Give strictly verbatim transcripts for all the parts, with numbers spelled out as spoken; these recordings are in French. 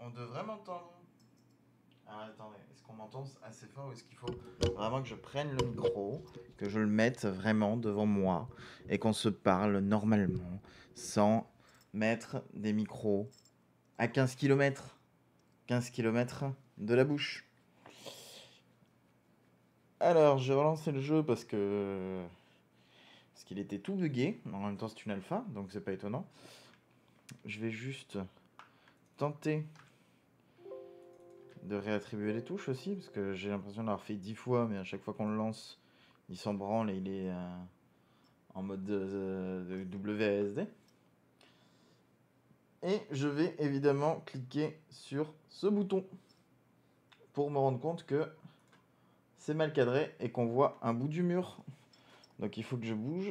On devrait m'entendre. Alors attendez, est-ce qu'on m'entend assez fort ou est-ce qu'il faut vraiment que je prenne le micro, que je le mette vraiment devant moi et qu'on se parle normalement sans mettre des micros à quinze kilomètres quinze kilomètres de la bouche. Alors, j'ai relancé le jeu parce que parce qu'il était tout bugué. En même temps, c'est une alpha, donc c'est pas étonnant. Je vais juste tenter de réattribuer les touches aussi, parce que j'ai l'impression d'avoir fait dix fois, mais à chaque fois qu'on le lance, il s'en branle et il est euh, en mode de, de W A S D. Et je vais évidemment cliquer sur ce bouton pour me rendre compte que c'est mal cadré et qu'on voit un bout du mur. Donc il faut que je bouge.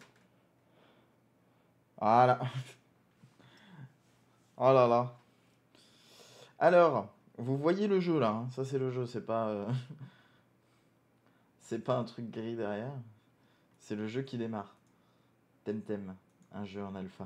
Voilà. Oh là là. Alors, vous voyez le jeu là, hein. Ça c'est le jeu, c'est pas euh... c'est pas un truc gris derrière. C'est le jeu qui démarre. Temtem, un jeu en alpha.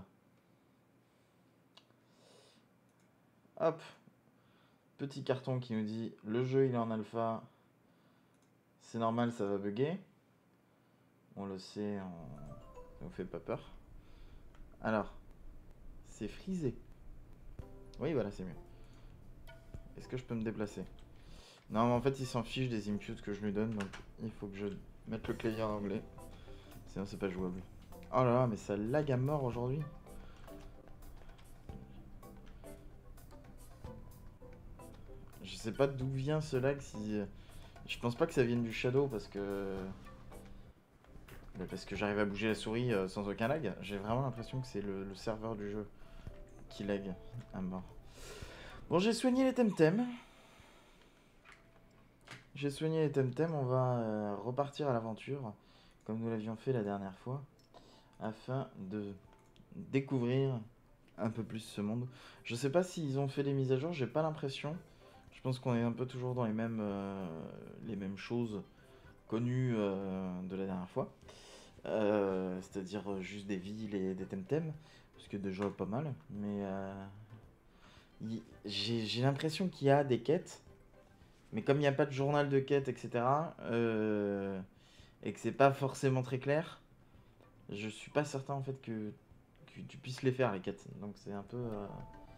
Hop. Petit carton qui nous dit le jeu il est en alpha. C'est normal, ça va bugger. On le sait, on ne fait pas peur. Alors, c'est frisé. Oui, voilà, c'est mieux. Est-ce que je peux me déplacer? Non, mais en fait, il s'en fiche des inputs que je lui donne, donc il faut que je mette le clavier en anglais. Sinon, c'est pas jouable. Oh là là, mais ça lag à mort aujourd'hui. Je sais pas d'où vient ce lag, si... Je pense pas que ça vienne du Shadow, parce que... Parce que j'arrive à bouger la souris sans aucun lag. J'ai vraiment l'impression que c'est le, le serveur du jeu qui lag à mort. Bon, j'ai soigné les Temtem. J'ai soigné les Temtem, on va euh, repartir à l'aventure, comme nous l'avions fait la dernière fois, afin de découvrir un peu plus ce monde. Je sais pas s'ils ont fait des mises à jour, j'ai pas l'impression. Je pense qu'on est un peu toujours dans les mêmes, euh, les mêmes choses connues euh, de la dernière fois. Euh, C'est-à-dire juste des villes et des Temtem, parce que déjà pas mal, mais euh, j'ai l'impression qu'il y a des quêtes. Mais comme il n'y a pas de journal de quête, et cetera, euh, et que c'est pas forcément très clair, je suis pas certain en fait que, que tu puisses les faire les quêtes. Donc c'est un peu, euh,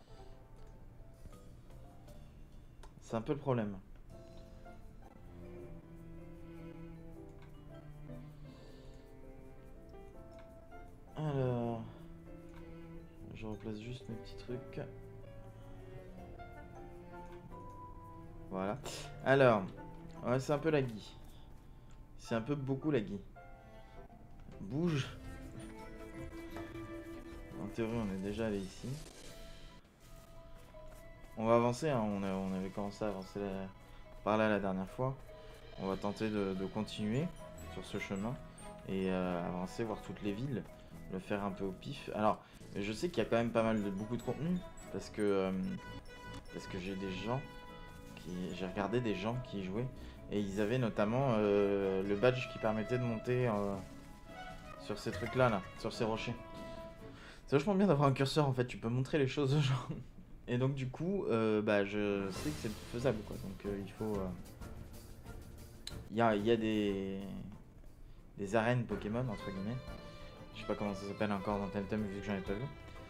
c'est un peu le problème. Alors, je replace juste mes petits trucs. Voilà. Alors, ouais, c'est un peu laggy. C'est un peu beaucoup laggy. Bouge. En théorie, on est déjà allé ici. On va avancer, hein. on, a, on avait commencé à avancer la, par là la dernière fois. On va tenter de, de continuer sur ce chemin et euh, avancer, voir toutes les villes, le faire un peu au pif. Alors, je sais qu'il y a quand même pas mal de beaucoup de contenu parce que euh, parce que j'ai des gens qui, j'ai regardé des gens qui jouaient et ils avaient notamment euh, le badge qui permettait de monter euh, sur ces trucs là, là, sur ces rochers. C'est vachement bien d'avoir un curseur en fait, tu peux montrer les choses aux gens. Et donc du coup, euh, bah, je sais que c'est faisable quoi, donc euh, il faut... Il euh... y, a, y a des... des arènes Pokémon entre guillemets. Je sais pas comment ça s'appelle encore dans Temtem vu que j'en ai pas vu.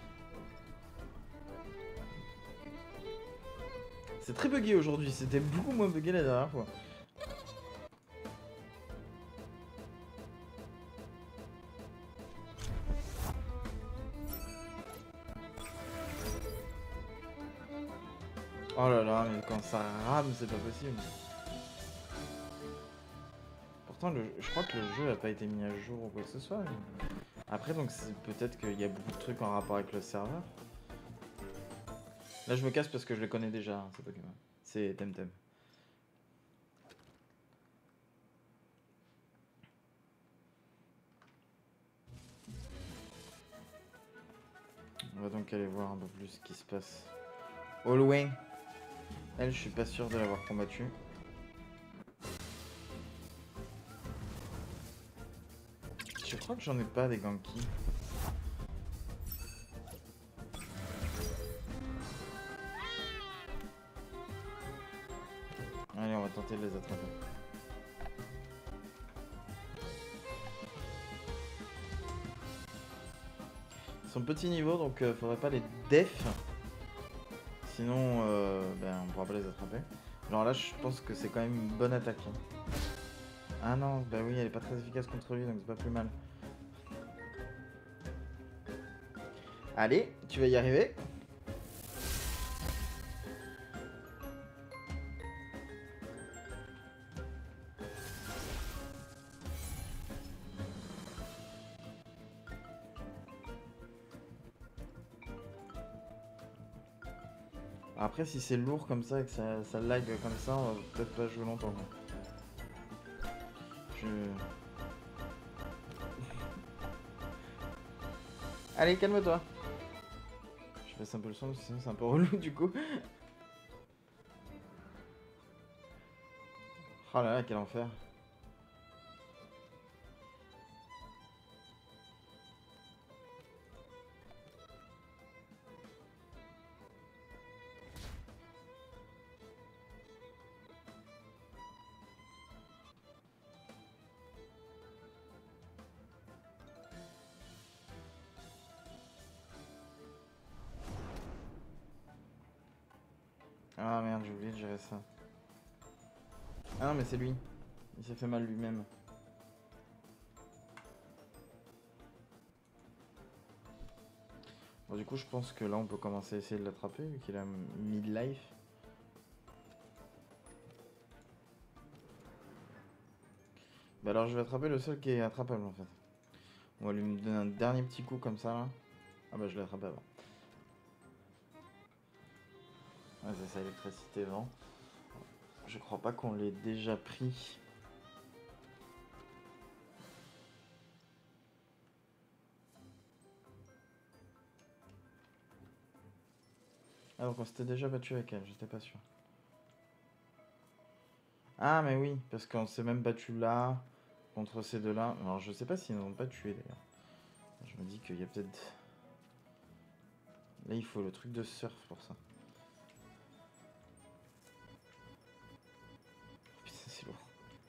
C'est très bugué aujourd'hui, c'était beaucoup moins bugué la dernière fois. Oh là là, mais quand ça rame, c'est pas possible. Pourtant, le, je crois que le jeu a pas été mis à jour ou quoi que ce soit. Mais... Après, donc peut-être qu'il y a beaucoup de trucs en rapport avec le serveur. Là, je me casse parce que je le connais déjà, hein, ces Pokémon. C'est Temtem. On va donc aller voir un peu plus ce qui se passe. Au loin. Elle, je suis pas sûr de l'avoir combattue. Je crois que j'en ai pas des Genki. tenter de les attraper. Ils sont petits niveaux, donc euh, faudrait pas les def. Sinon, euh, ben, on pourra pas les attraper. Alors là, je pense que c'est quand même une bonne attaque. Hein. Ah non, bah oui, elle est pas très efficace contre lui, donc c'est pas plus mal. Allez, tu vas y arriver. Après, si c'est lourd comme ça et que ça, ça lag comme ça, on va peut-être pas jouer longtemps. Quoi. Je... Allez, calme-toi. Je baisse un peu le son, sinon c'est un peu relou du coup. Oh là là, quel enfer. Ah merde, j'ai oublié de gérer ça. Ah non, mais c'est lui. Il s'est fait mal lui-même. Bon, du coup, je pense que là, on peut commencer à essayer de l'attraper, vu qu'il a mid-life. Bah alors, je vais attraper le seul qui est attrapable, en fait. On va lui donner un dernier petit coup, comme ça, là. Ah bah, je l'ai attrapé avant. Ah, c'est ça, électricité, vent. Je crois pas qu'on l'ait déjà pris. Ah, donc on s'était déjà battu avec elle, j'étais pas sûr. Ah, mais oui, parce qu'on s'est même battu là, contre ces deux-là. Alors, je sais pas s'ils n'ont pas tué, d'ailleurs. Je me dis qu'il y a peut-être... Là, il faut le truc de surf pour ça. Putain, c'est lourd.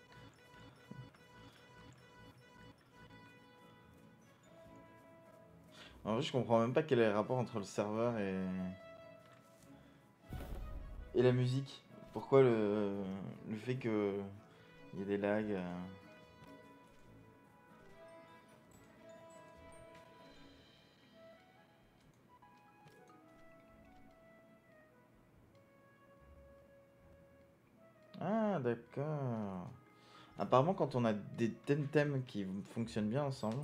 En vrai, je comprends même pas quel est le rapport entre le serveur et... Et la musique. Pourquoi le, le fait que il y ait des lags euh... Ah, d'accord. Apparemment, quand on a des thèmes qui fonctionnent bien ensemble...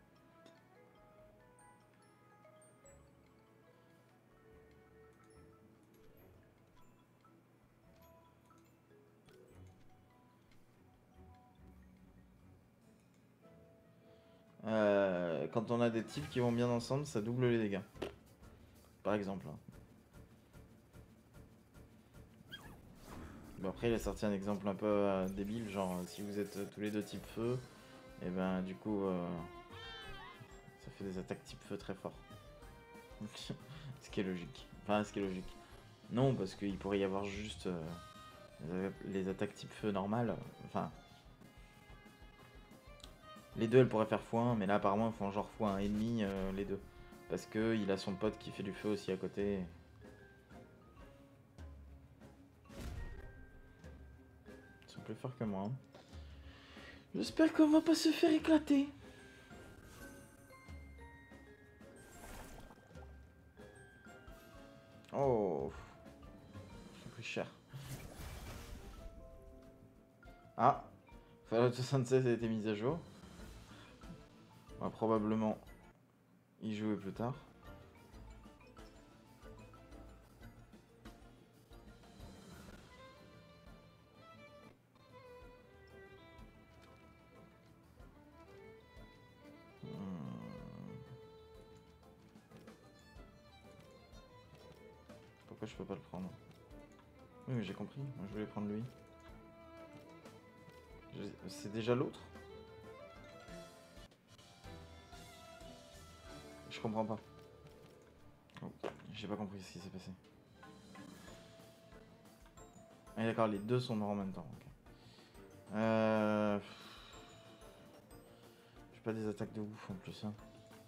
Euh, quand on a des types qui vont bien ensemble, ça double les dégâts. Par exemple. Bon, après, il a sorti un exemple un peu euh, débile, genre si vous êtes euh, tous les deux type feu, et ben du coup, euh, ça fait des attaques type feu très fort. Ce qui est logique. Enfin, ce qui est logique. Non, parce qu'il pourrait y avoir juste euh, les attaques type feu normales. Enfin, les deux, elles pourraient faire fois un, mais là, apparemment, elles font genre fois un et demi euh, les deux. Parce que il a son pote qui fait du feu aussi à côté. Ils sont plus forts que moi. Hein. J'espère qu'on va pas se faire éclater. Oh, j'ai pris cher. Ah, Fallout soixante-seize a été mise à jour. On va probablement y jouer plus tard. Pourquoi je peux pas le prendre? Oui, mais j'ai compris. Moi, je voulais prendre lui. C'est déjà l'autre? Je comprends pas. Oh, j'ai pas compris ce qui s'est passé. Ah d'accord, les deux sont morts en même temps. Okay. Euh... J'ai pas des attaques de ouf en plus. Hein.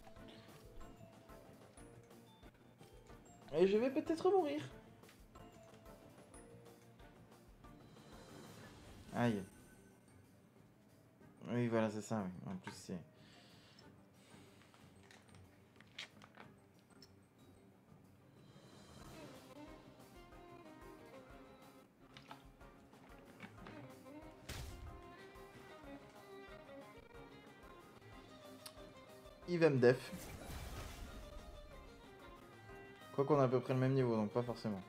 Et je vais peut-être mourir. Aïe. Oui, voilà, c'est ça. Oui. En plus, c'est... Il va me def. Quoi qu'on a à peu près le même niveau, donc pas forcément.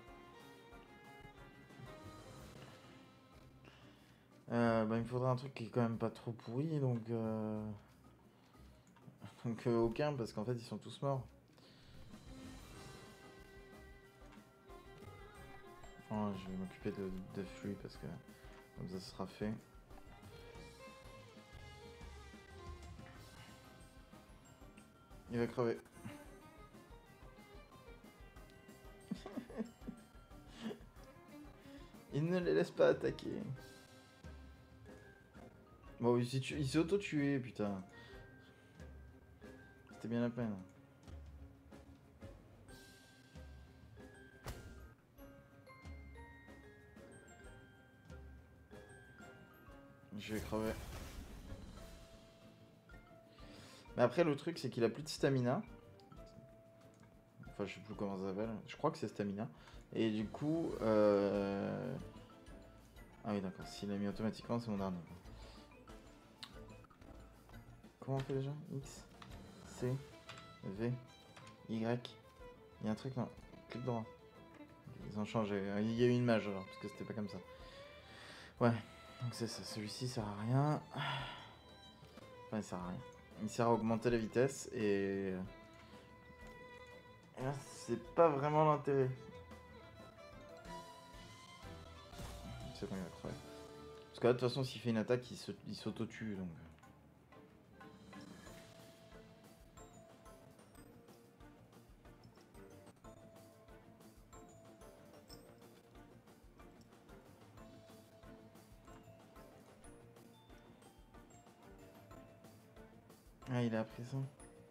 Euh, bah, il me faudra un truc qui est quand même pas trop pourri, donc... Euh... Donc euh, aucun, parce qu'en fait, ils sont tous morts. Oh, je vais m'occuper de, de flux, parce que comme ça sera fait. Il va crever. Il ne les laisse pas attaquer. Bon, il s'est auto-tué, putain. C'était bien la peine. Je vais crever. Mais après, le truc, c'est qu'il a plus de stamina. Enfin, je sais plus comment ça s'appelle. Je crois que c'est stamina. Et du coup... Euh... Ah oui, d'accord. S'il a mis automatiquement, c'est mon dernier. Comment on fait déjà? X, C, V, Y. Il y a un truc, non. Clic droit. Ils ont changé. Il y a eu une mage alors, parce que c'était pas comme ça. Ouais. Donc c'est ça. Celui-ci sert à rien. Enfin, il sert à rien. Il sert à augmenter la vitesse et... Et là, c'est pas vraiment l'intérêt. C'est quand il va crever. Parce que là, de toute façon, s'il fait une attaque, il s'auto-tue, donc... Ah, il a appris ça.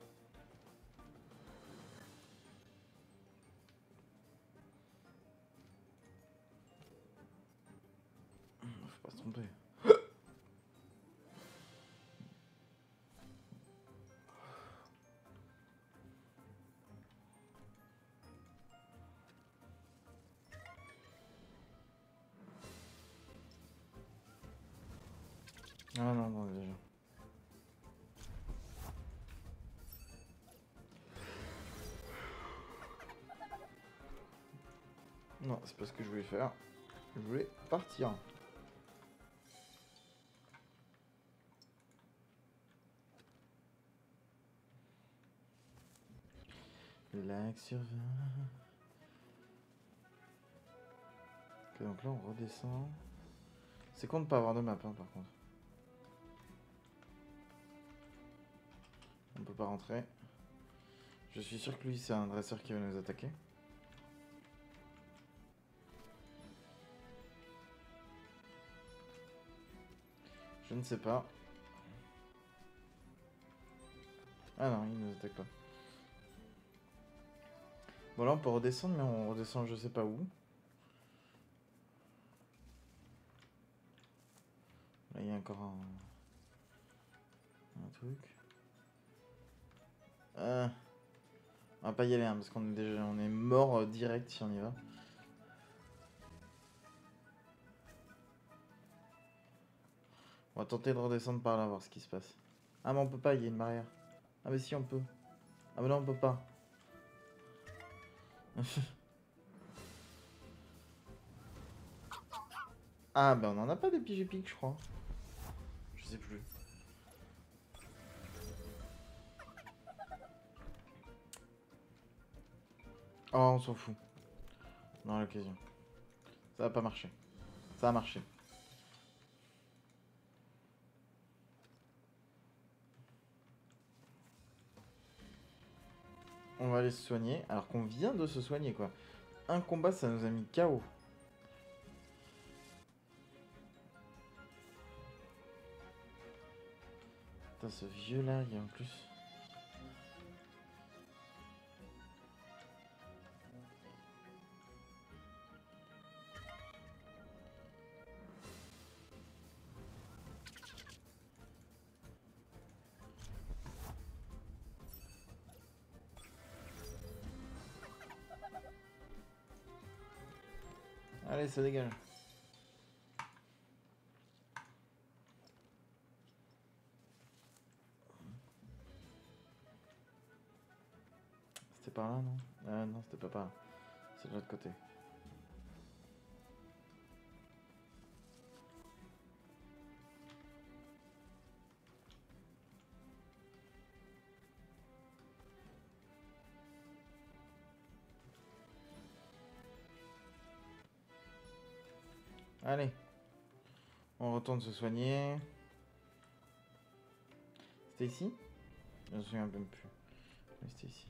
Faut pas se tromper. Ah non, non, déjà. Non, c'est pas ce que je voulais faire. Je voulais partir. Le lac survient. Ok, donc là on redescend. C'est con de pas avoir de map, hein, par contre. On peut pas rentrer. Je suis sûr que lui, c'est un dresseur qui va nous attaquer. Je ne sais pas. Ah non, il nous attaque pas. Bon là on peut redescendre, mais on redescend je sais pas où. Là il y a encore un... un truc. Euh... On va pas y aller hein, parce qu'on est déjà on est mort euh, direct si on y va. On va tenter de redescendre par là, voir ce qui se passe. Ah mais on peut pas, il y a une barrière. Ah mais si on peut. Ah mais non on peut pas. Ah ben on en a pas des piges épiques je crois. Je sais plus. Oh on s'en fout. Non à l'occasion. Ça va pas marcher. Ça a marché. On va aller se soigner. Alors qu'on vient de se soigner quoi. Un combat ça nous a mis K O. Putain, ce vieux lag en plus. Allez, ça dégage. C'était par là, non? Ah non, c'était pas par là. C'est de l'autre côté. Allez. On retourne se soigner. C'était ici? Je me souviens même plus. Mais c'était ici.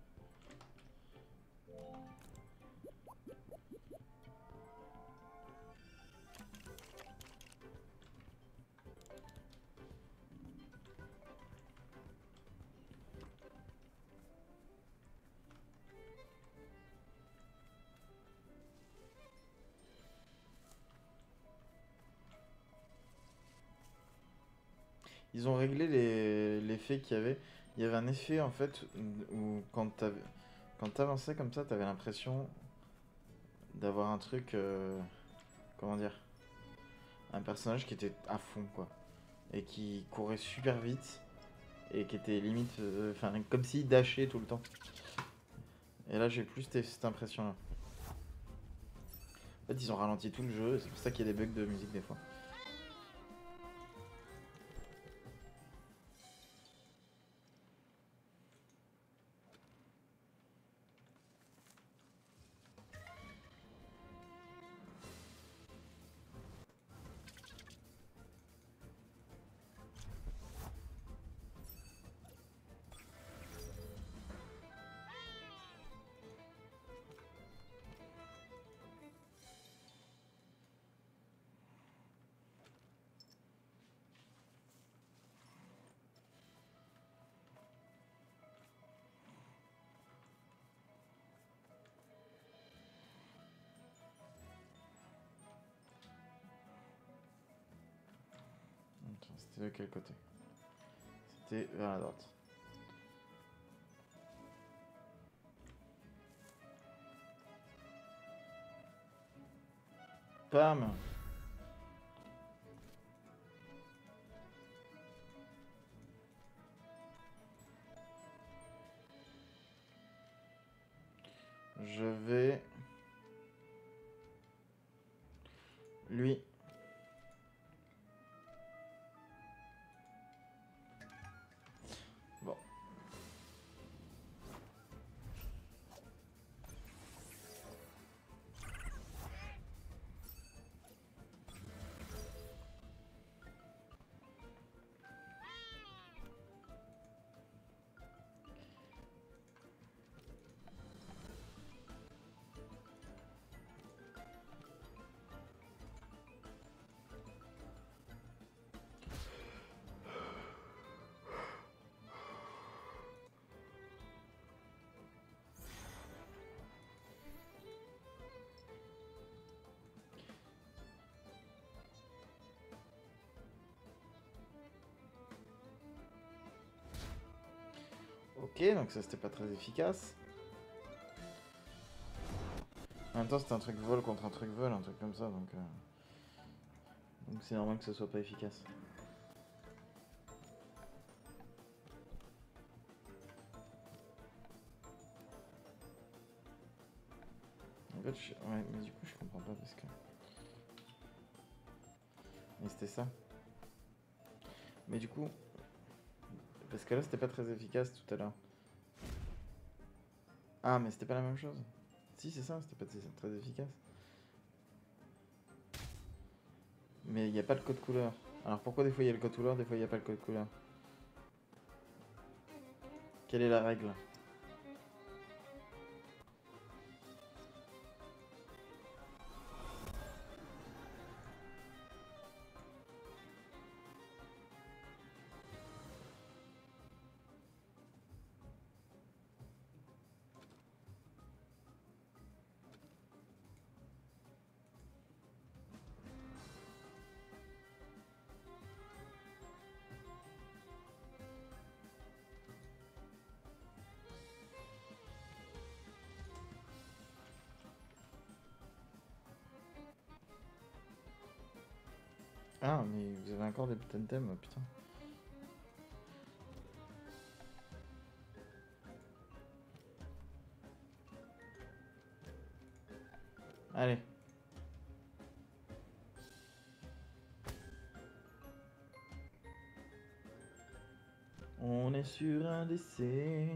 Ils ont réglé les l'effet qu'il y avait. Il y avait un effet en fait où quand t'avais quand t'avançais comme ça, t'avais l'impression d'avoir un truc, euh, comment dire, un personnage qui était à fond quoi, et qui courait super vite et qui était limite, enfin euh, comme s'il dashait tout le temps. Et là j'ai plus cette, cette impression là. En fait ils ont ralenti tout le jeu, c'est pour ça qu'il y a des bugs de musique des fois. C'était de quel côté? C'était vers la droite. Pam! Je vais... Lui. Bon. Ok, donc ça c'était pas très efficace. En même temps c'était un truc vol contre un truc vol, un truc comme ça, donc... Euh... Donc c'est normal que ce soit pas efficace. En fait, je... ouais, mais du coup je comprends pas parce que... Mais c'était ça. Mais du coup... Parce que là c'était pas très efficace tout à l'heure. Ah mais c'était pas la même chose. Si c'est ça, c'était pas très efficace. Mais il n'y a pas le code couleur. Alors pourquoi des fois il y a le code couleur, des fois il n'y a pas le code couleur? Quelle est la règle? Ah, mais vous avez encore des putains de thèmes, putain. Allez. On est sur un décès.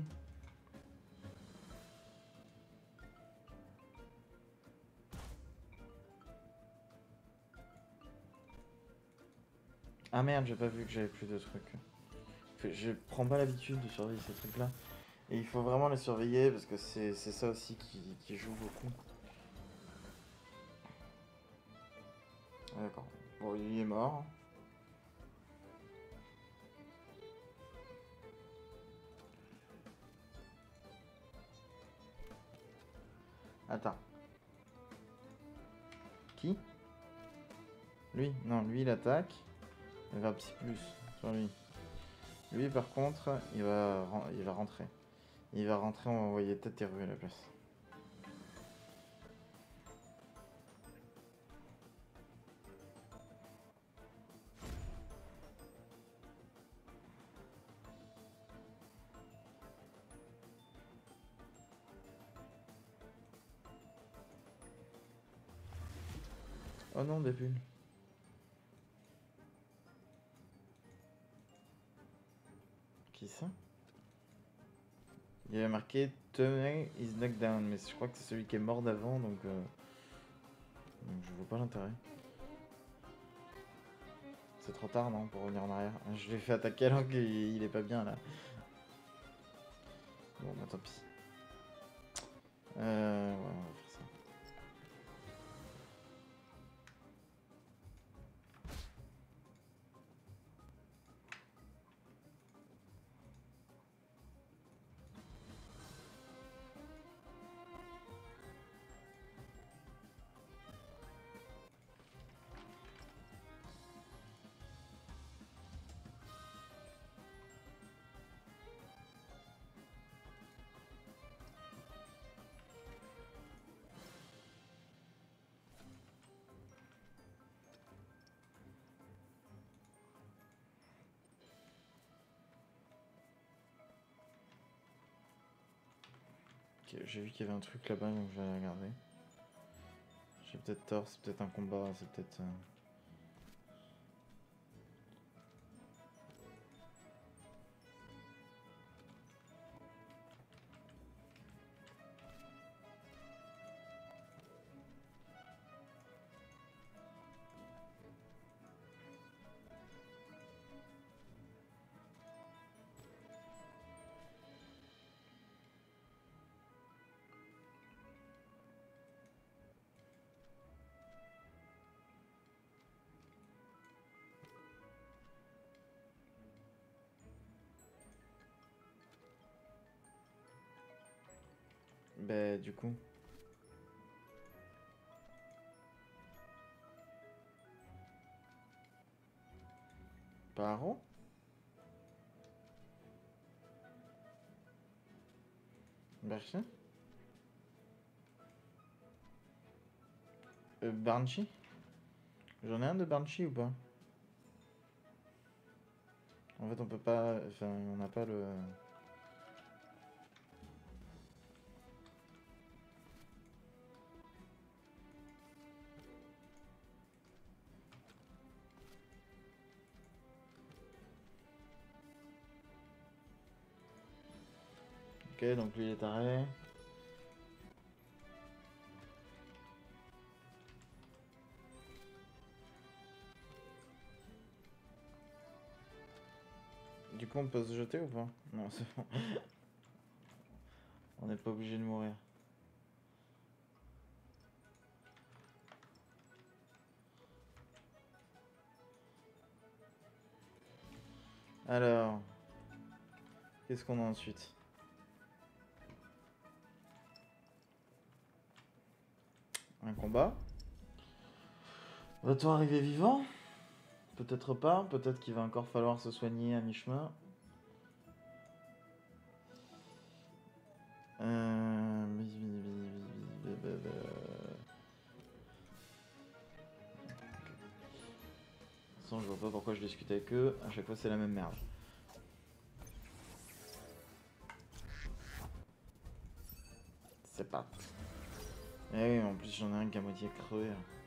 Ah merde, j'ai pas vu que j'avais plus de trucs. Je prends pas l'habitude de surveiller ces trucs là. Et il faut vraiment les surveiller parce que c'est ça aussi qui, qui joue beaucoup. D'accord. Bon, il est mort. Attends. Qui? Lui? Non, lui il attaque. Il va psy plus sur lui. Lui par contre, il va, il va rentrer. Il va rentrer, on va envoyer tête et rue à la place. Oh non, des bulles. Qui ça? Il y avait marqué Tony is knocked down, mais je crois que c'est celui qui est mort d'avant, donc, euh... donc je vois pas l'intérêt. C'est trop tard, non, pour revenir en arrière. Je l'ai fait attaquer alors qu'il est pas bien là. Bon, bah tant pis. Euh, ouais, on va faire ça. Ok, j'ai vu qu'il y avait un truc là-bas, donc je vais aller regarder. J'ai peut-être tort, c'est peut-être un combat, c'est peut-être... Euh... Bah du coup... Paro? Bercher? Euh, Banshee? J'en ai un de Banshee ou pas? En fait on peut pas... Enfin on n'a pas le... Ok, donc lui il est taré. Du coup on peut se jeter ou pas? Non, c'est bon. On n'est pas obligé de mourir. Alors... Qu'est-ce qu'on a ensuite? Un combat. Va-t-on arriver vivant? Peut-être pas, peut-être qu'il va encore falloir se soigner à mi-chemin. Euh... l'instant, je vois pas pourquoi je discute avec eux. À chaque fois, c'est la même merde. C'est pas. Eh oui, en plus, j'en ai un qui est à moitié crevé.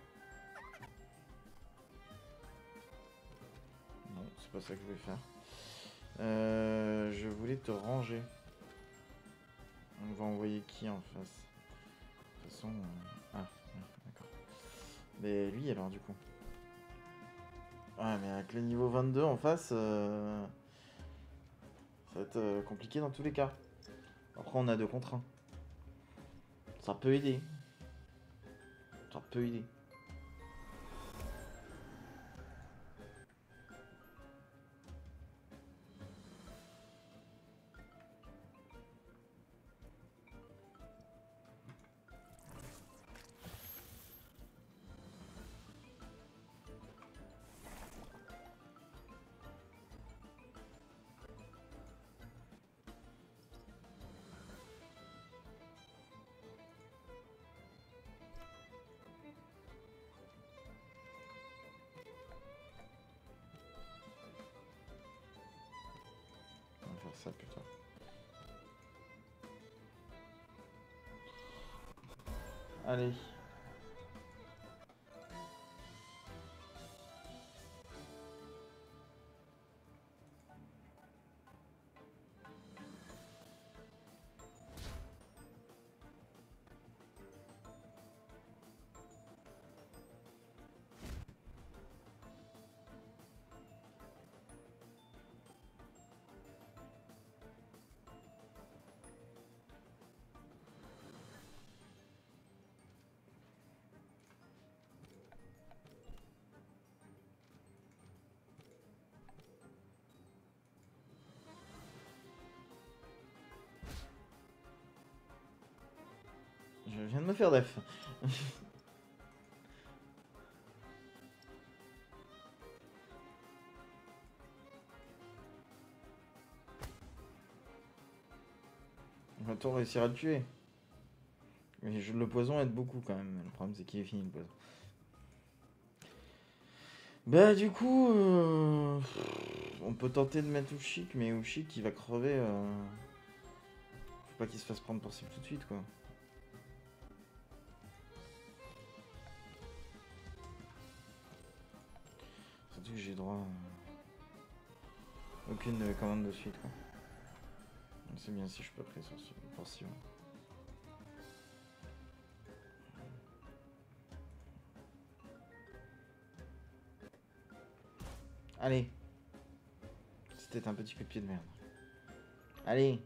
Non, c'est pas ça que je voulais faire. Euh, je voulais te ranger. On va envoyer qui en face? De toute façon... Euh... Ah, d'accord. Mais lui alors du coup. Ah mais avec le niveau vingt-deux en face, euh... ça va être euh, compliqué dans tous les cas. Après on a deux contre un. Ça peut aider. Ça peut aider. On va faire ça plutôt. Allez. Je viens de me faire def. Va-t-on réussir à le tuer? Mais je, le poison aide beaucoup quand même. Le problème c'est qu'il est fini le poison. Bah du coup... Euh... On peut tenter de mettre Ushik, mais Ushik il va crever. Euh... Faut pas qu'il se fasse prendre pour cible tout de suite quoi. Surtout que j'ai droit à... aucune commande de suite quoi. C'est bien si je peux après sur pour Sion. Allez. C'était un petit coup de pied de merde. Allez.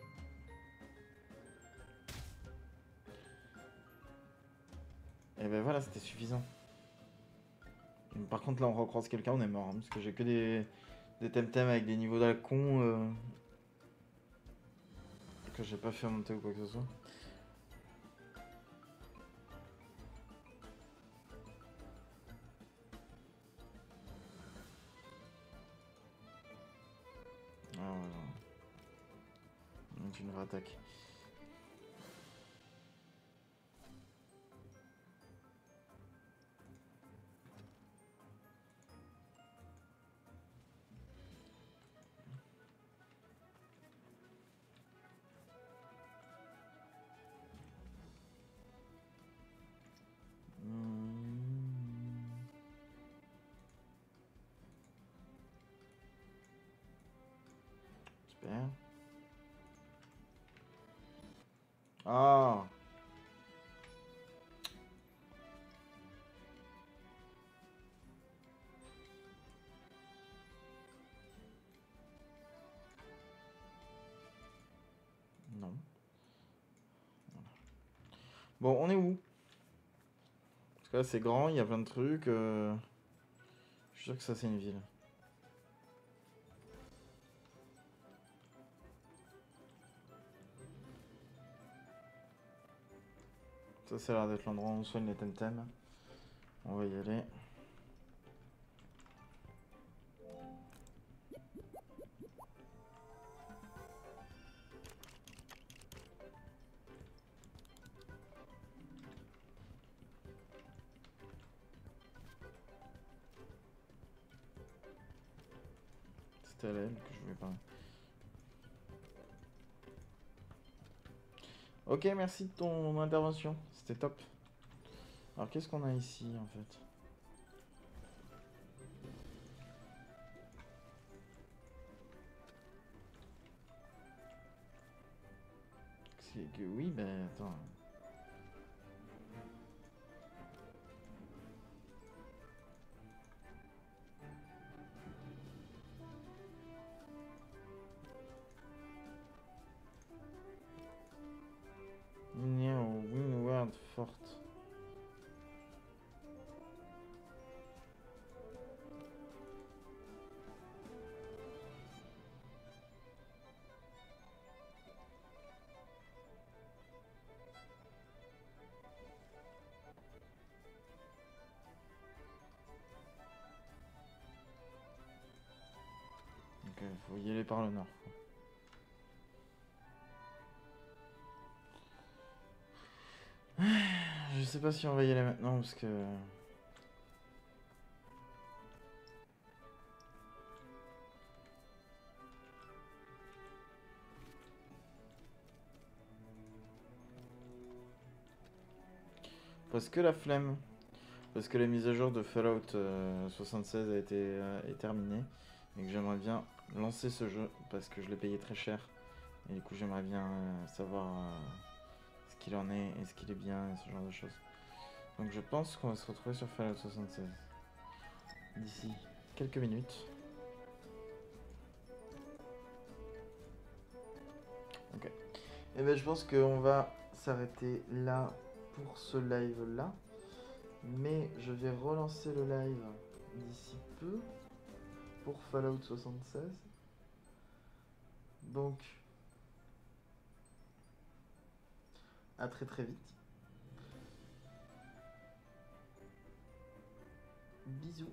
Et ben voilà, c'était suffisant. Par contre là on recroise quelqu'un, on est mort. Hein, parce que j'ai que des... des temtem avec des niveaux d'à con. Euh... Que j'ai pas fait monter ou quoi que ce soit. Ah ouais. Donc une vraie attaque. Super. Ah. Non. Voilà. Bon, on est où? Parce que là c'est grand, il y a plein de trucs. Euh... Je suis sûr que ça c'est une ville. Ça, ça a l'air d'être l'endroit où on soigne les temtem. On va y aller. C'était à elle que je voulais parler. Ok, merci de ton intervention. C'était top. Alors, qu'est-ce qu'on a ici, en fait? C'est que oui, ben attends. Windward Fort. Ok, faut y aller par le nord. Je sais pas si on va y aller maintenant parce que... Parce que la flemme. Parce que la mise à jour de Fallout euh, soixante-seize a été euh, est terminée. Et que j'aimerais bien lancer ce jeu parce que je l'ai payé très cher. Et du coup j'aimerais bien euh, savoir euh, ce qu'il en est et ce qu'il est bien et ce genre de choses. Donc je pense qu'on va se retrouver sur Fallout soixante-seize. D'ici quelques minutes. Ok. Et ben je pense qu'on va s'arrêter là pour ce live là. Mais je vais relancer le live d'ici peu pour Fallout soixante-seize. Donc, à très très vite. Bisous.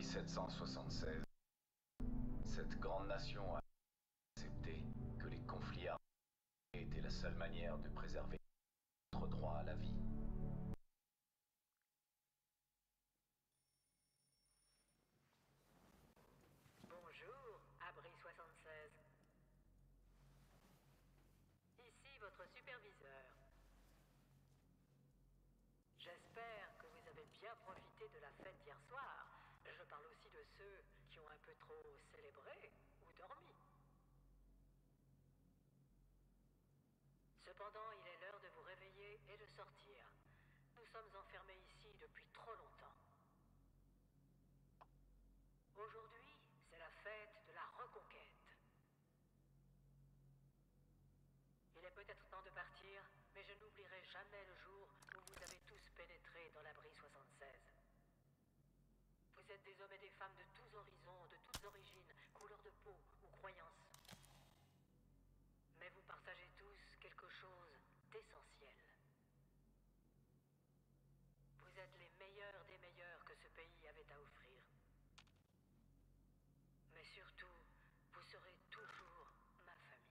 sept cent soixante-seize, cette grande nation a accepté que les conflits armés étaient la seule manière de préserver notre droit à la vie. Bonjour, Abri soixante-seize. Ici votre superviseur. J'espère que vous avez bien profité de la fête d'hier soir. Je parle aussi de ceux qui ont un peu trop célébré ou dormi. Cependant, il est l'heure de vous réveiller et de sortir. Nous sommes enfermés ici depuis trop longtemps. Aujourd'hui, c'est la fête de la reconquête. Il est peut-être temps de partir, mais je n'oublierai jamais le jour où vous avez tous pénétré dans l'abri soixante-seize. Vous êtes des hommes et des femmes de tous horizons, de toutes origines, couleurs de peau ou croyances. Mais vous partagez tous quelque chose d'essentiel. Vous êtes les meilleurs des meilleurs que ce pays avait à offrir. Mais surtout, vous serez toujours ma famille.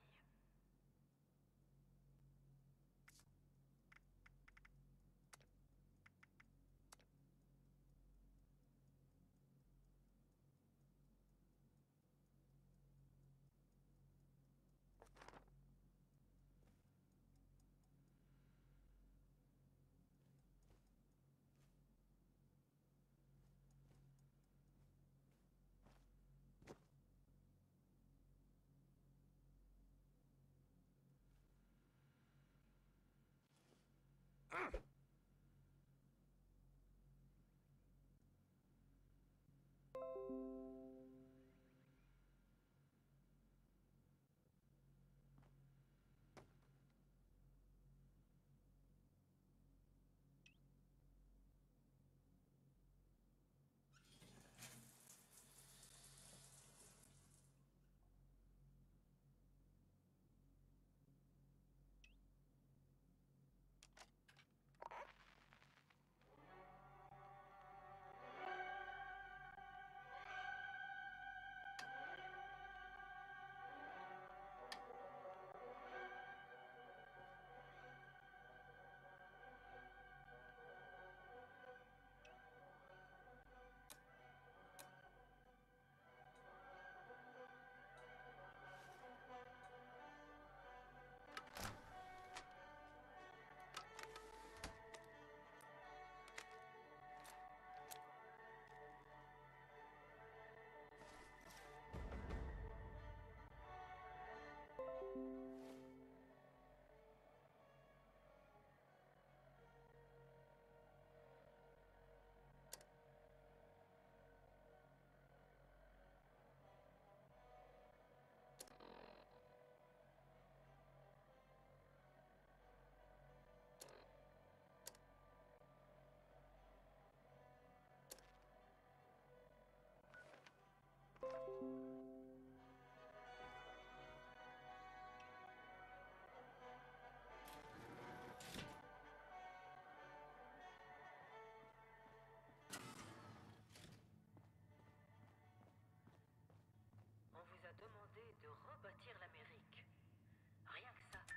On vous a demandé de rebâtir l'Amérique. Rien que ça.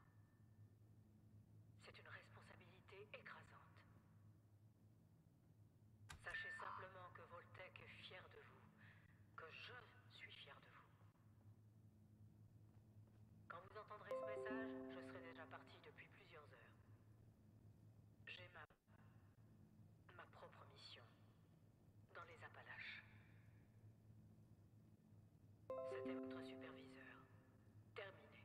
C'est une responsabilité écrasante. Sachez simplement que Voltec est fier de vous, que je suis fier de vous. Quand vous entendrez ce message, je serai déjà parti depuis plusieurs heures. J'ai ma... ma propre mission. Dans les Appalaches. C'était votre superviseur. Terminé.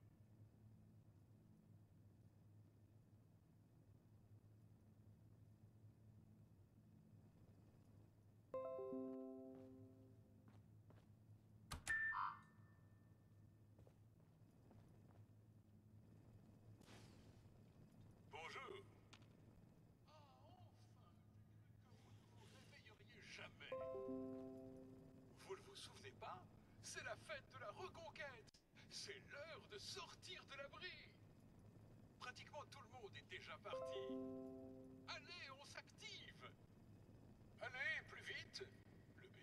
Bonjour. Ah, enfin, que vous ne vous réveilleriez jamais. Vous ne vous souvenez pas? C'est la fête de la reconquête. C'est l'heure de sortir de l'abri. Pratiquement tout le monde est déjà parti. Allez, on s'active. Allez, plus vite. Le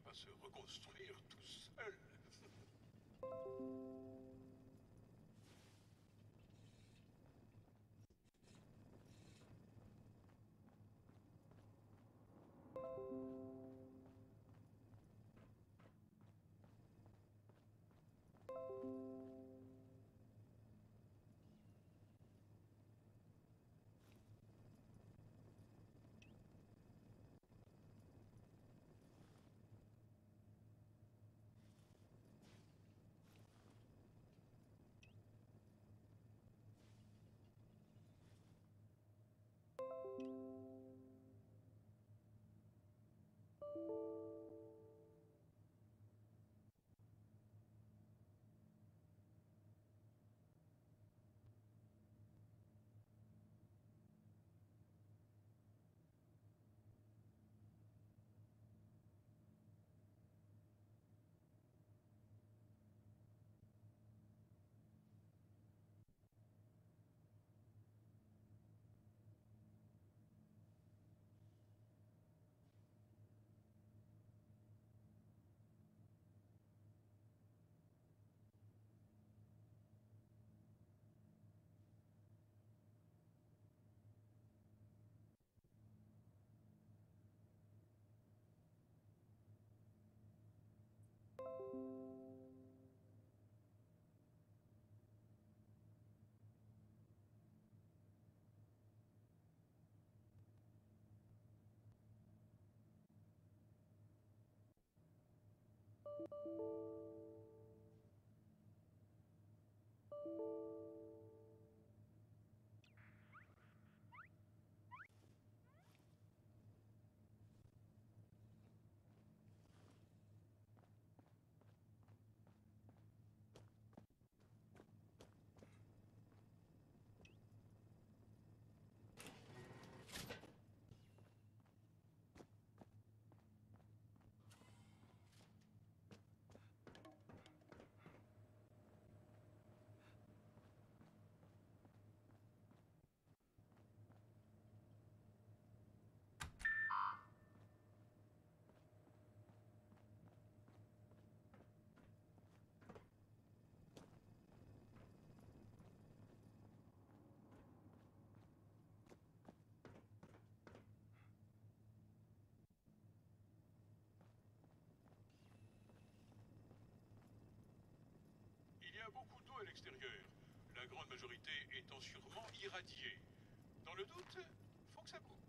pas se reconstruire tout seul. Il y a beaucoup d'eau à l'extérieur, la grande majorité étant sûrement irradiée. Dans le doute, faut que ça bouge.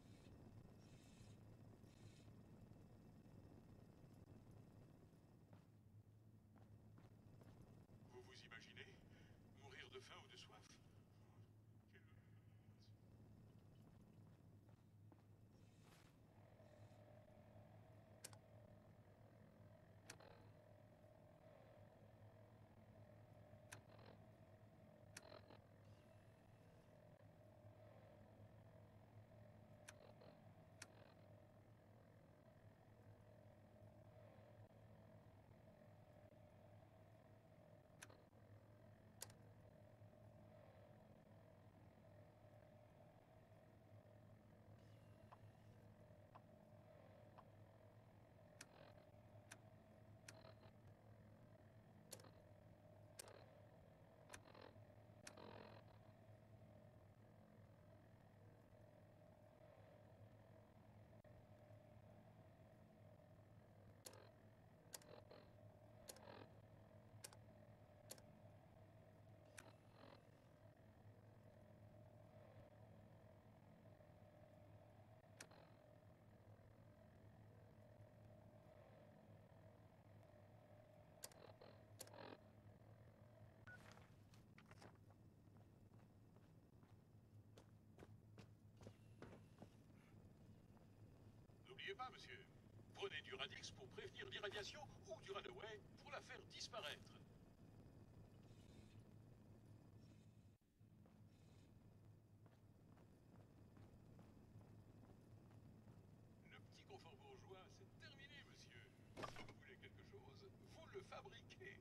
Vous vous imaginez mourir de faim ou de soif? Quelle- N'oubliez pas, monsieur, prenez du Radix pour prévenir l'irradiation ou du Runaway pour la faire disparaître. Le petit confort bourgeois, c'est terminé, monsieur. Si vous voulez quelque chose, vous le fabriquez.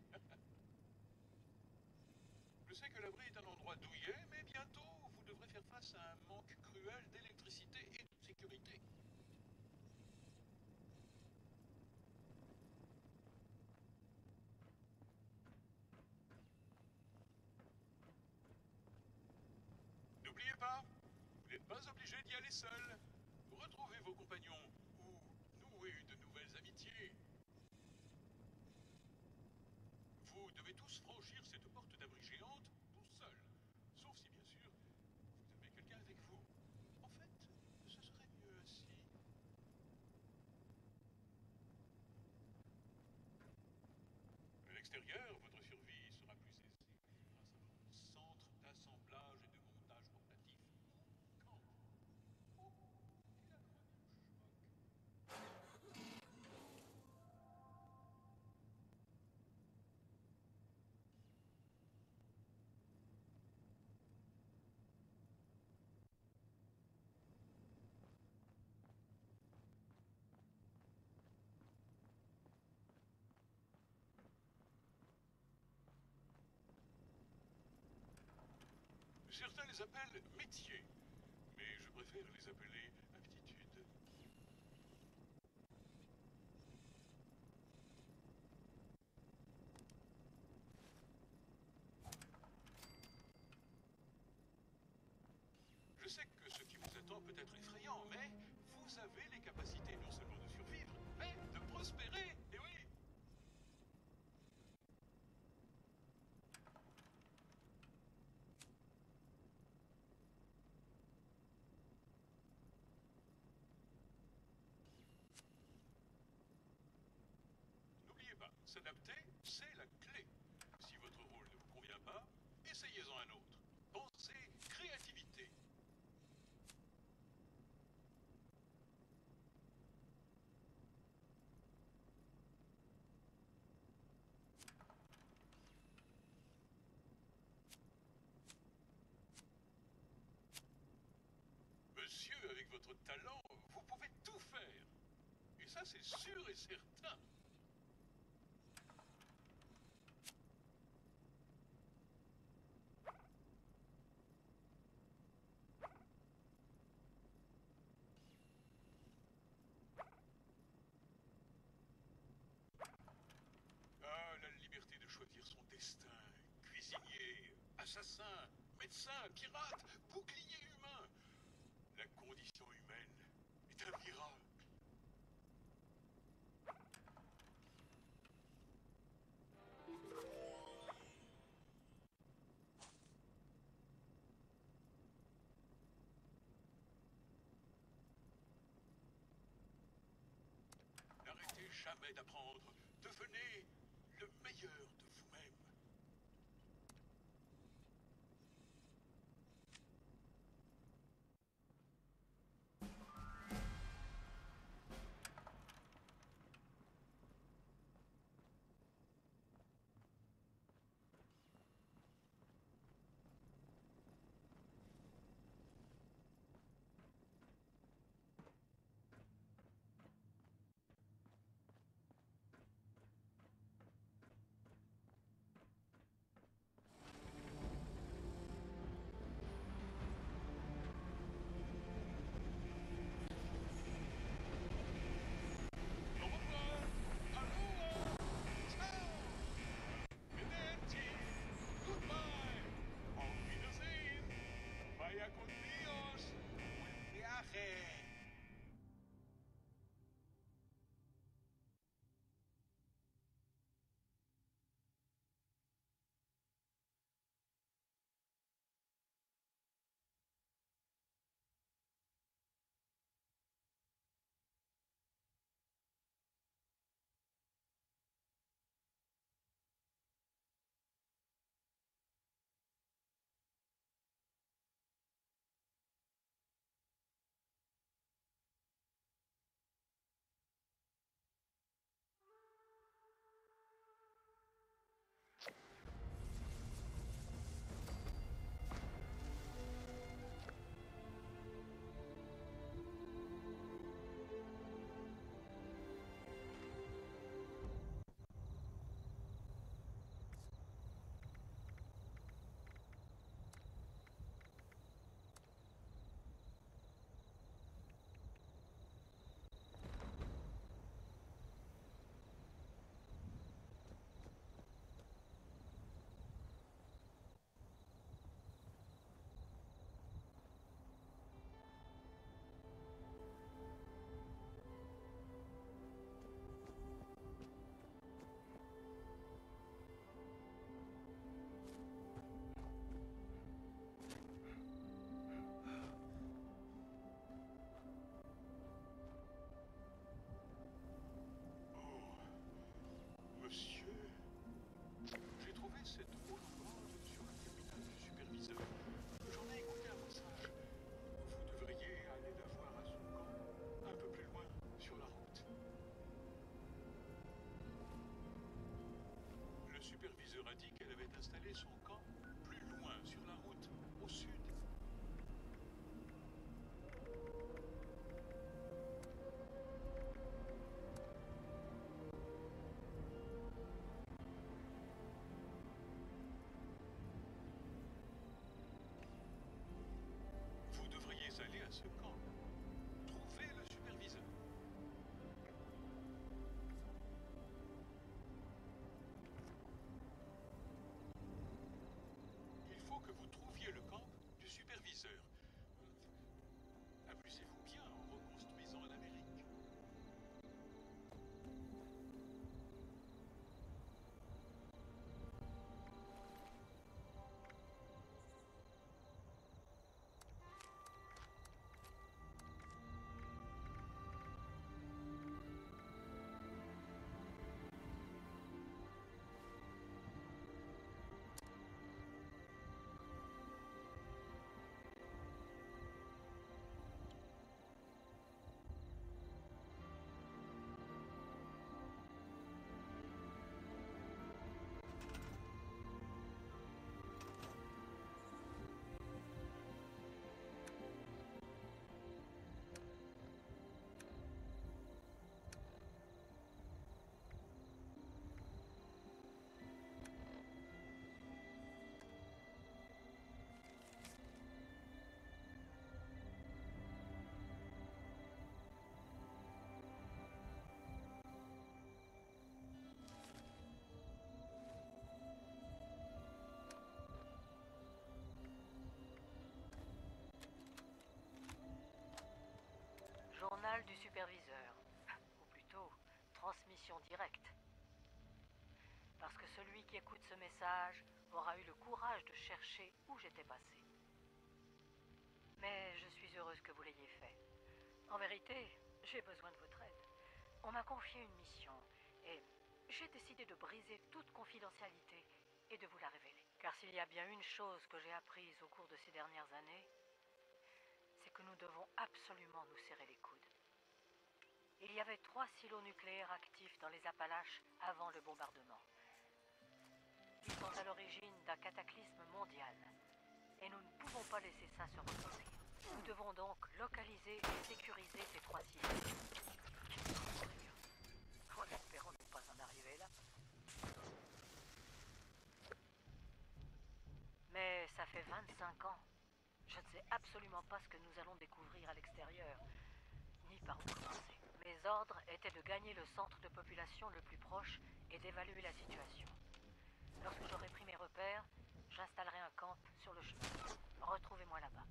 Je sais que l'abri est un endroit douillet, mais bientôt, vous devrez faire face à un manque cruel d'électricité et de sécurité. pas. Vous n'êtes pas obligé d'y aller seul. Retrouvez vos compagnons ou nouez de nouvelles amitiés. Vous devez tous franchir cette porte d'abri géante tout seul. Sauf si, bien sûr, vous avez quelqu'un avec vous. En fait, ce serait mieux ainsi. À l'extérieur, votre survie sera plus aisée grâce à votre centre d'assemblage et de montage portatif. Quand Oh, il a crevé un choc. Certains les appellent métiers, mais je préfère les appeler aptitudes. Je sais que ce qui vous attend peut être effrayant, mais vous avez les capacités non seulement de survivre, mais de prospérer, et oui. N'oubliez pas, s'adapter, c'est la clé. Si votre rôle ne vous convient pas, essayez-en un autre. Pensez créativité. Monsieur, avec votre talent, vous pouvez tout faire. Et ça, c'est sûr et certain. Ah, la liberté de choisir son destin. Cuisinier, assassin, médecin, pirate, bouclier humain. La condition humaine est un miracle. N'arrêtez jamais d'apprendre. Devenez le meilleur de vous-même. superviseur a dit qu'elle avait installé son camp plus loin, sur la route, au sud. Vous devriez aller à ce camp. Trouvez le superviseur. Il faut que vous trouviez le camp du superviseur. Amusez-vous bien en reconstruisant l'Amérique. Journal du superviseur, ou plutôt transmission directe. Parce que celui qui écoute ce message aura eu le courage de chercher où j'étais passé. Mais je suis heureuse que vous l'ayez fait. En vérité, j'ai besoin de votre aide. On m'a confié une mission et j'ai décidé de briser toute confidentialité et de vous la révéler. Car s'il y a bien une chose que j'ai apprise au cours de ces dernières années, c'est que nous devons absolument nous serrer les coudes. Il y avait trois silos nucléaires actifs dans les Appalaches avant le bombardement. Ils sont à l'origine d'un cataclysme mondial. Et nous ne pouvons pas laisser ça se reproduire. Nous devons donc localiser et sécuriser ces trois silos. En espérant ne pas en arriver là. Mais ça fait vingt-cinq ans. Je ne sais absolument pas ce que nous allons découvrir à l'extérieur, ni par où commencer. Mes ordres étaient de gagner le centre de population le plus proche et d'évaluer la situation. Lorsque j'aurai pris mes repères, j'installerai un camp sur le chemin. Retrouvez-moi là-bas.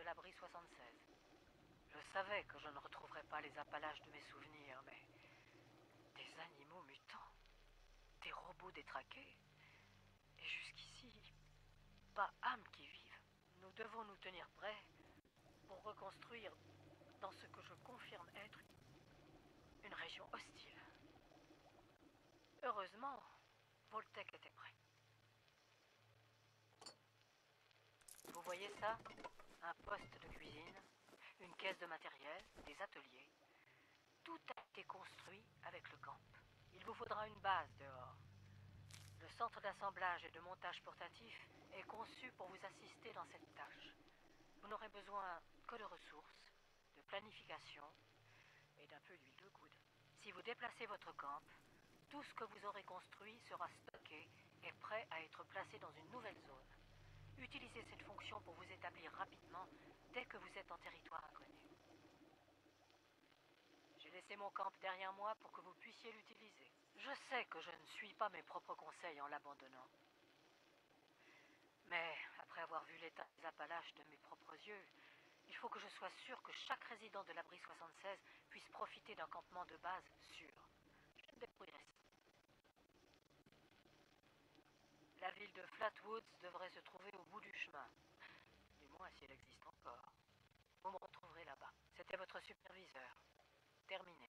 l'abri soixante-seize. Je savais que je ne retrouverais pas les Appalaches de mes souvenirs, mais... des animaux mutants, des robots détraqués, et jusqu'ici, pas âme qui vive. Nous devons nous tenir prêts pour reconstruire dans ce que je confirme être une région hostile. Heureusement, Voltec était prêt. Vous voyez ça? Un poste de cuisine, une caisse de matériel, des ateliers. Tout a été construit avec le camp. Il vous faudra une base dehors. Le centre d'assemblage et de montage portatif est conçu pour vous assister dans cette tâche. Vous n'aurez besoin que de ressources, de planification et d'un peu d'huile de coude. Si vous déplacez votre camp, tout ce que vous aurez construit sera stocké et prêt à être placé dans une nouvelle zone. Utilisez cette fonction pour vous établir rapidement dès que vous êtes en territoire inconnu. J'ai laissé mon camp derrière moi pour que vous puissiez l'utiliser. Je sais que je ne suis pas mes propres conseils en l'abandonnant. Mais après avoir vu l'état des Appalaches de mes propres yeux, il faut que je sois sûr que chaque résident de l'abri soixante-seize puisse profiter d'un campement de base sûr. Je me débrouillerai. La ville de Flatwoods devrait se trouver au bout du chemin. Du moins si elle existe encore. Vous me retrouverez là-bas. C'était votre superviseur. Terminé.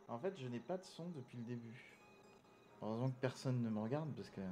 En fait, je n'ai pas de son depuis le début. Heureusement que personne ne me regarde parce que...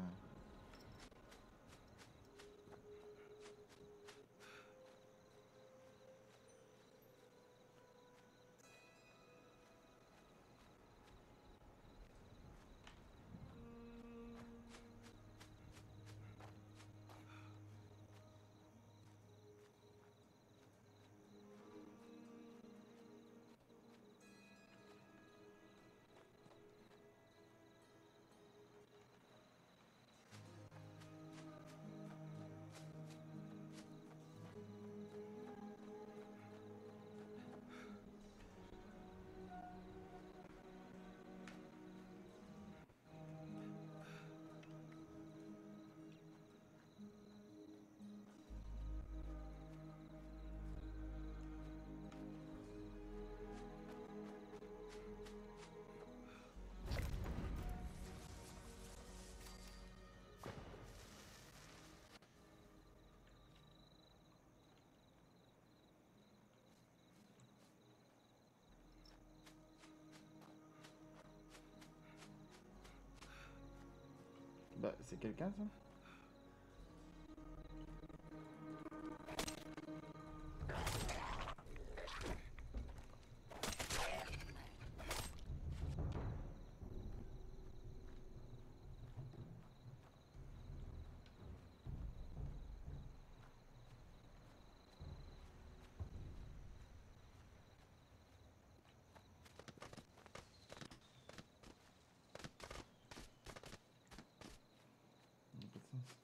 Bah, c'est quelqu'un ça? Il y a pas de sens.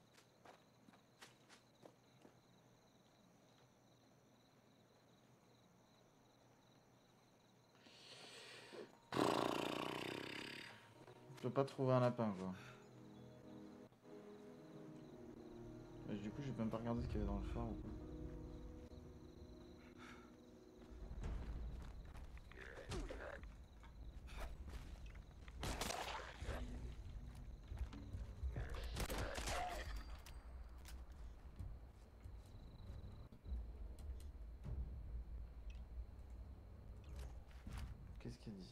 Je peux pas trouver un lapin quoi. Et du coup, j'ai même pas regardé ce qu'il y avait dans le phare ou quoi. Qu'est-ce qu'il dit?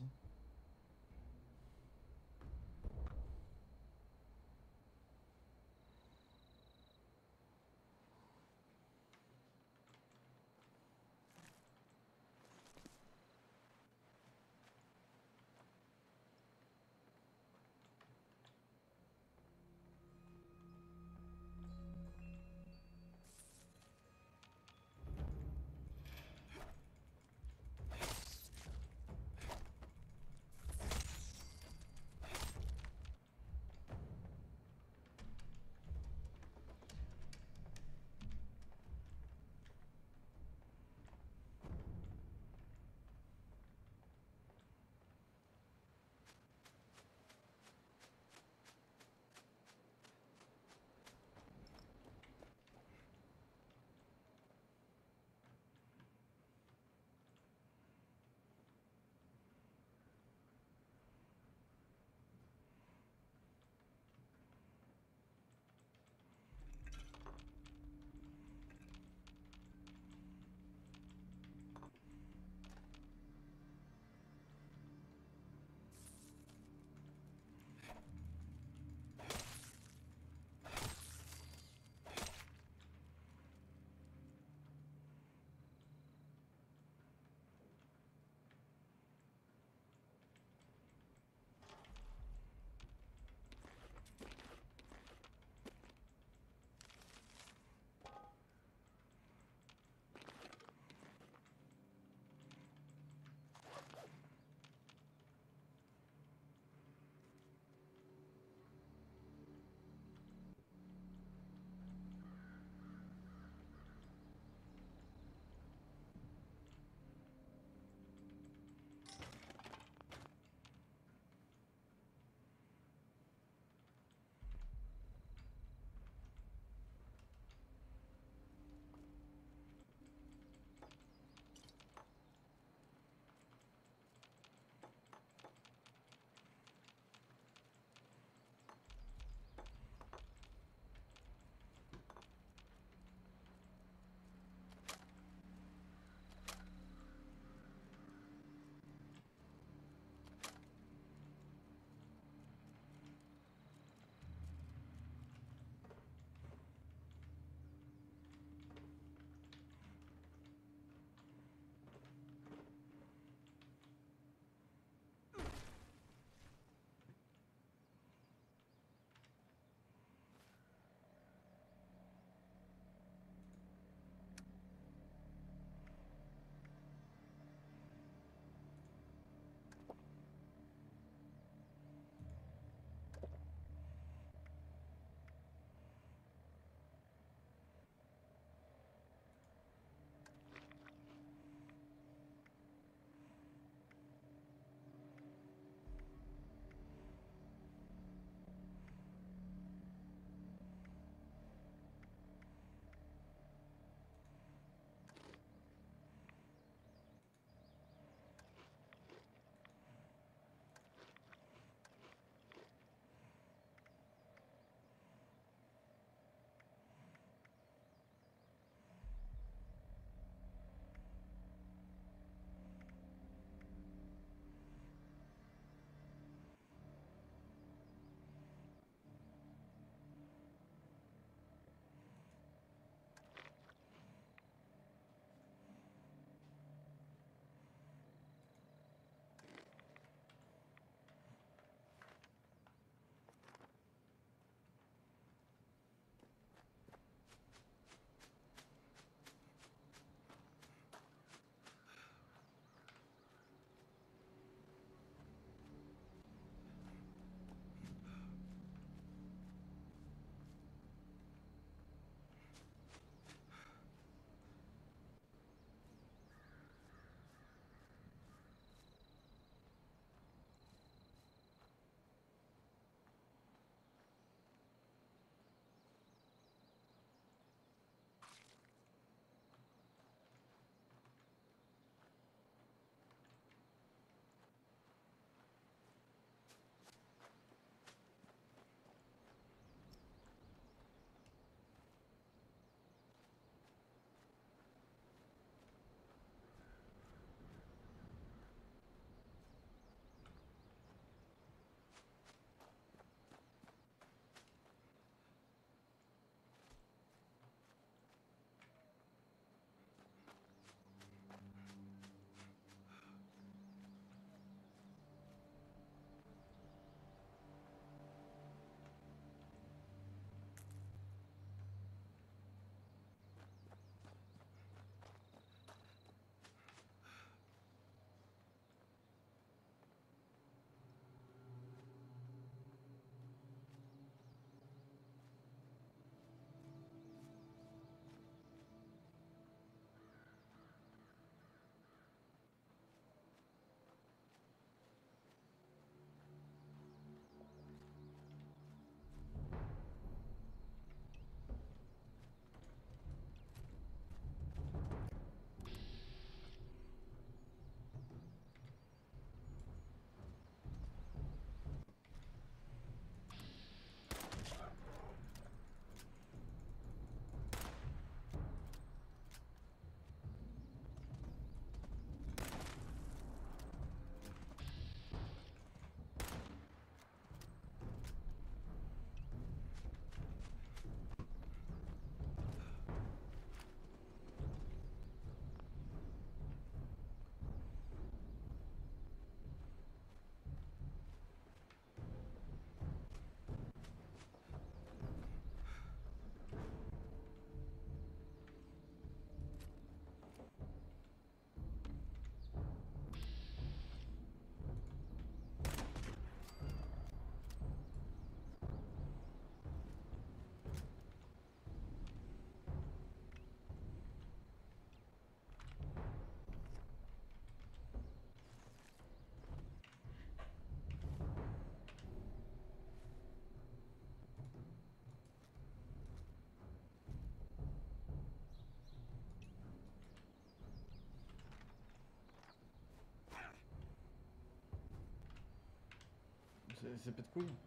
C'est c'est pète couille.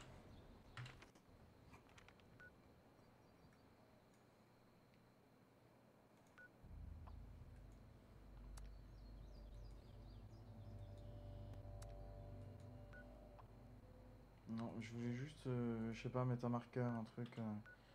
Non, je voulais juste, euh, je sais pas, mettre un marqueur, un truc. euh.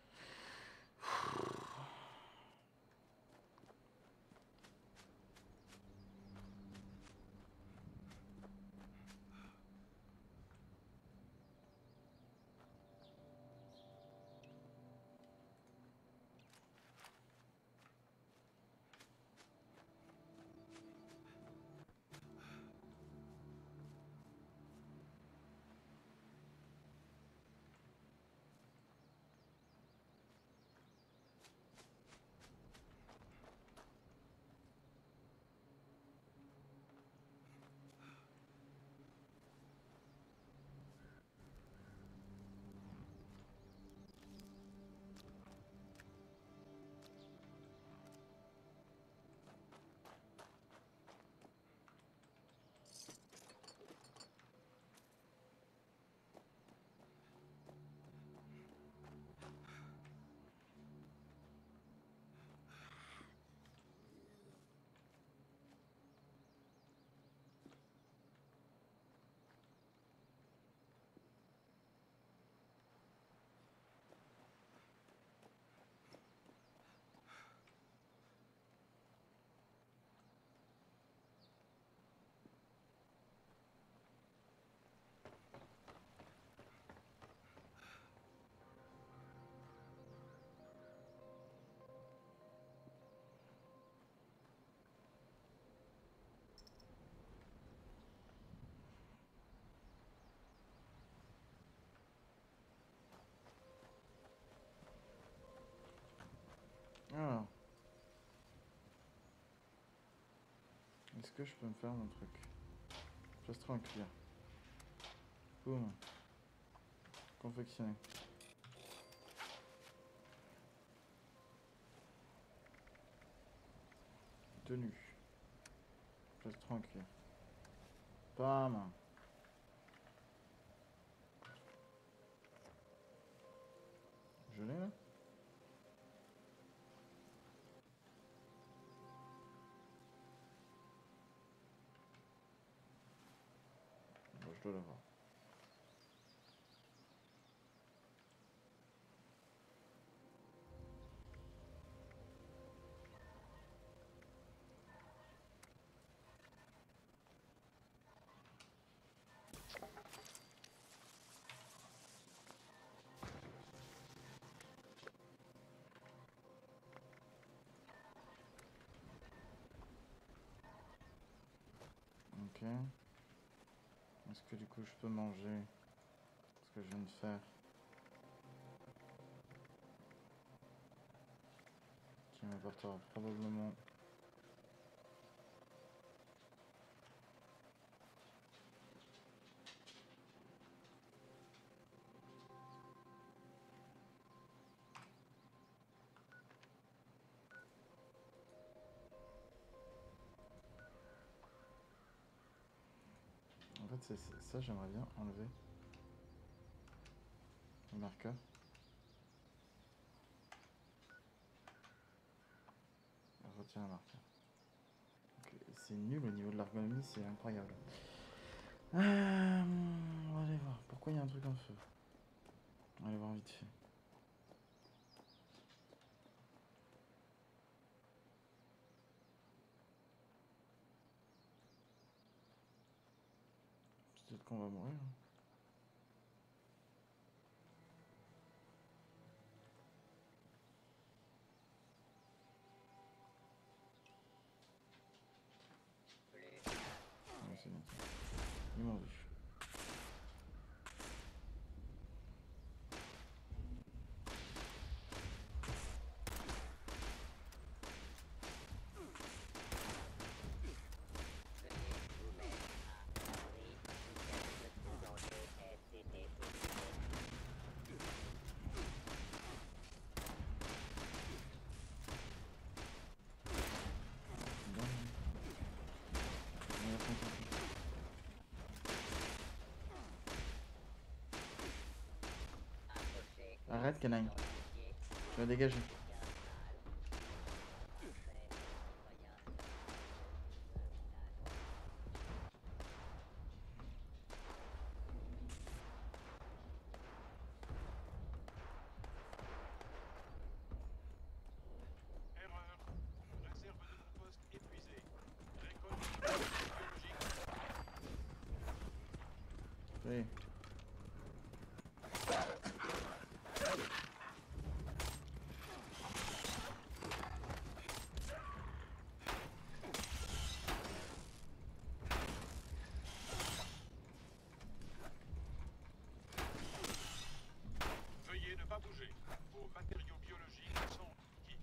Alors, est-ce que je peux me faire mon truc? Plastron en cuir. Boum. Confectionner. Tenue. Plastron en cuir. Bam. Je l'ai là? Bon, je dois l'avoir. Ok. Est-ce que du coup je peux manger ce que je viens de faire? Qui m'apportera probablement en fait c'est ça, j'aimerais bien enlever le marqueur. Retiens le marqueur. Okay. C'est nul au niveau de l'ergonomie, c'est incroyable. Euh, on va aller voir. Pourquoi il y a un truc en feu? On va aller voir vite fait. Peut-être qu'on va mourir. Ouais, c'est bien ça. Ils m'ont vu. Bon. On va s'en sortir. Arrête, canine. Tu vas dégager. Erreur. Réserve de mon poste épuisée. Récolte biologique. Oui. Veuillez ne pas bouger. Vos matériaux biologiques sont qui?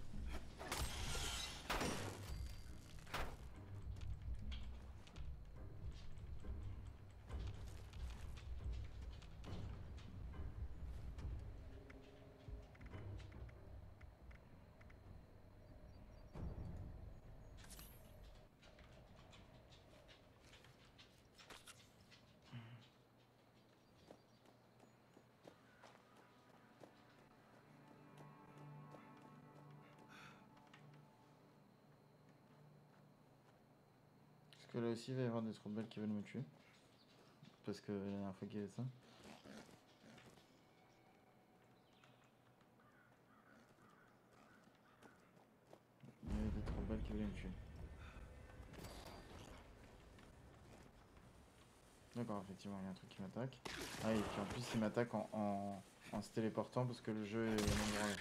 Parce que là aussi, il va y avoir des trombettes qui veulent me tuer. Parce que la dernière fois qu'il y avait ça. Il y avait des trombettes qui voulaient me tuer. D'accord, effectivement, il y a un truc qui m'attaque. Ah, et puis en plus, il m'attaque en, en, en se téléportant parce que le jeu est même branlé.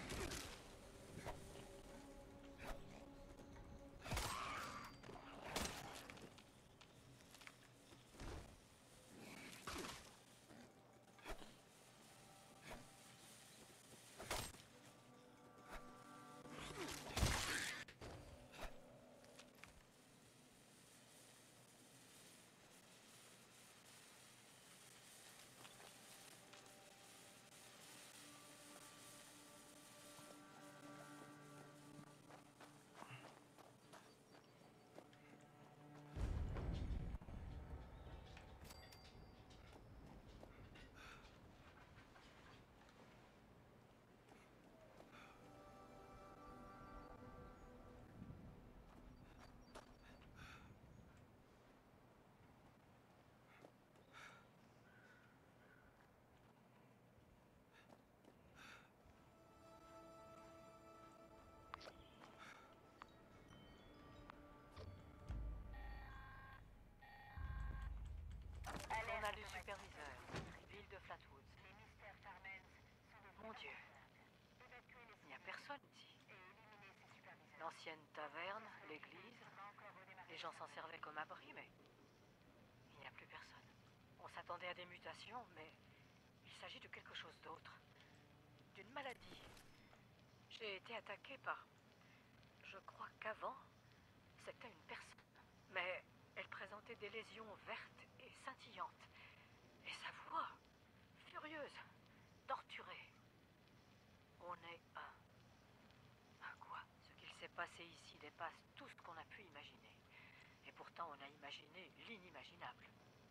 Journal du superviseur, ville de Flatwoods. Mon Dieu, il n'y a personne ici. L'ancienne taverne, l'église, les gens s'en servaient comme abri, mais il n'y a plus personne. On s'attendait à des mutations, mais il s'agit de quelque chose d'autre. D'une maladie. J'ai été attaqué par... Je crois qu'avant, c'était une personne. Mais elle présentait des lésions vertes et scintillantes. Et sa voix, furieuse, torturée. On est un. Un quoi? Ce qu'il s'est passé ici dépasse tout ce qu'on a pu imaginer. Et pourtant, on a imaginé l'inimaginable.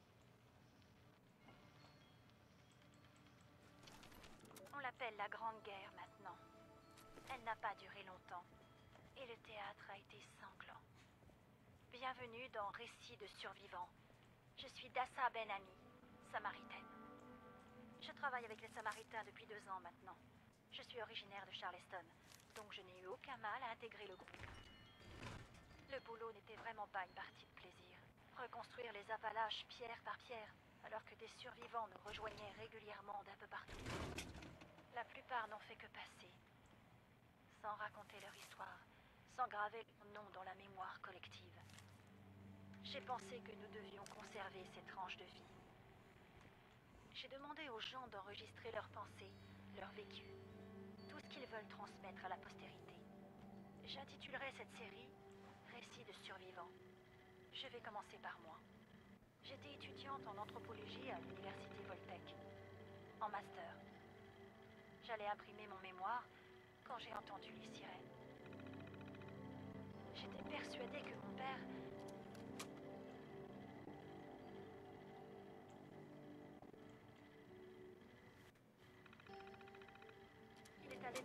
On l'appelle la Grande Guerre maintenant. Elle n'a pas duré longtemps. Et le théâtre a été sanglant. Bienvenue dans Récits de survivants. Je suis Dassa Ben Ami, samaritaine. Je travaille avec les Samaritains depuis deux ans maintenant. Je suis originaire de Charleston, donc je n'ai eu aucun mal à intégrer le groupe. Le boulot n'était vraiment pas une partie de plaisir. Reconstruire les Appalaches pierre par pierre, alors que des survivants nous rejoignaient régulièrement d'un peu partout. La plupart n'ont fait que passer, sans raconter leur histoire, sans graver leur nom dans la mémoire collective. J'ai pensé que nous devions conserver ces tranches de vie. J'ai demandé aux gens d'enregistrer leurs pensées, leur vécu, tout ce qu'ils veulent transmettre à la postérité. J'intitulerai cette série « Récits de survivants ». Je vais commencer par moi. J'étais étudiante en anthropologie à l'université Voltech, en master. J'allais imprimer mon mémoire quand j'ai entendu les sirènes. J'étais persuadée que mon père...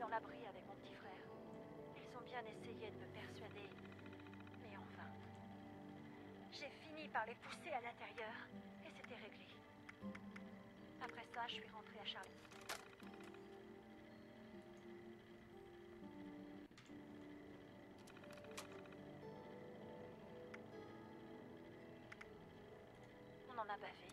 dans l'abri avec mon petit frère. Ils ont bien essayé de me persuader, mais en vain. J'ai fini par les pousser à l'intérieur, et c'était réglé. Après ça, je suis rentrée à Charlie. On en a bavé.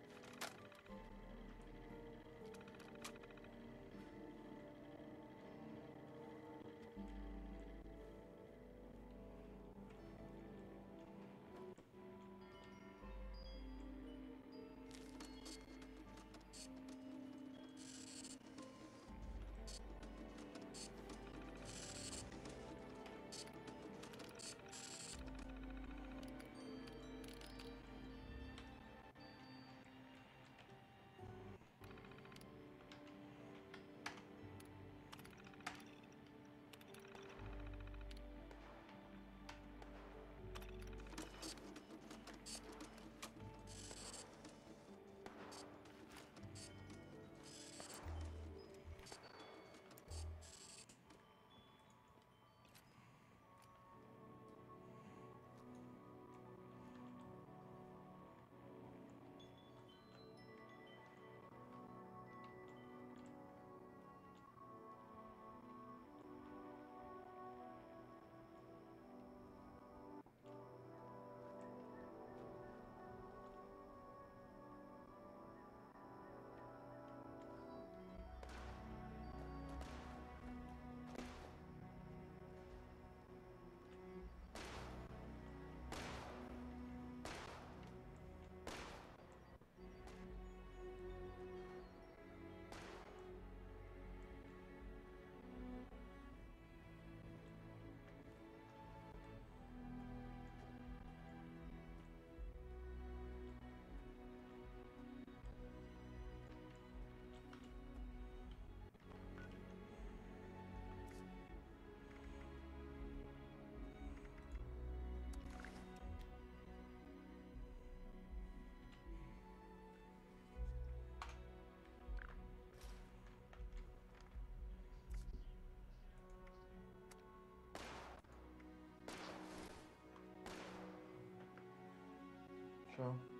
Ciao.